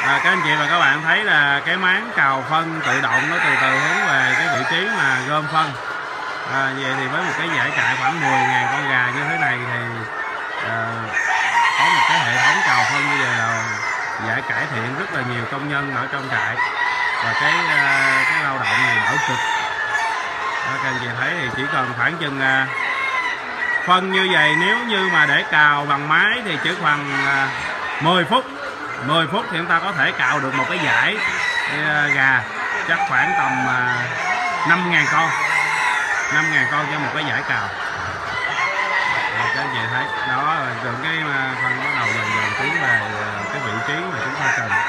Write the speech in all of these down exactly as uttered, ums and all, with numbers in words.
À, các anh chị và các bạn thấy là cái máng cào phân tự động nó từ từ hướng về cái vị trí mà gom phân. À, vậy thì với một cái giải trại khoảng mười nghìn con gà như thế này thì à, có một cái hệ thống cào phân như vậy là giải cải thiện rất là nhiều công nhân ở trong trại, và cái cái lao động thì đỡ cực. Đó, các anh chị thấy thì chỉ cần khoảng chừng à, phân như vậy nếu như mà để cào bằng máy thì chỉ khoảng à, mười phút mười phút thì chúng ta có thể cào được một cái dải à, gà chắc khoảng tầm à, năm nghìn con năm nghìn con cho một cái dải cào. Đó, các anh chị thấy đó, rồi cái phân bắt đầu dần dần tiến về cái vị trí mà chúng ta cần.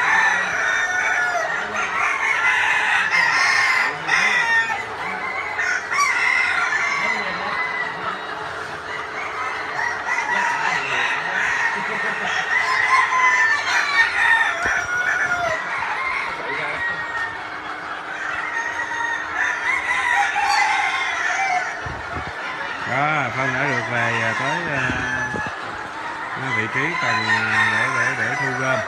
Đó, phân đã được về tới uh, vị trí cần để để để thu gom.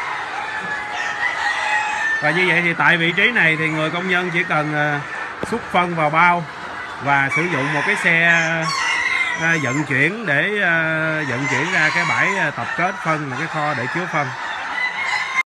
Và như vậy thì tại vị trí này thì người công nhân chỉ cần uh, xúc phân vào bao và sử dụng một cái xe uh, vận chuyển để uh, vận chuyển ra cái bãi tập kết phân, một cái kho để chứa phân.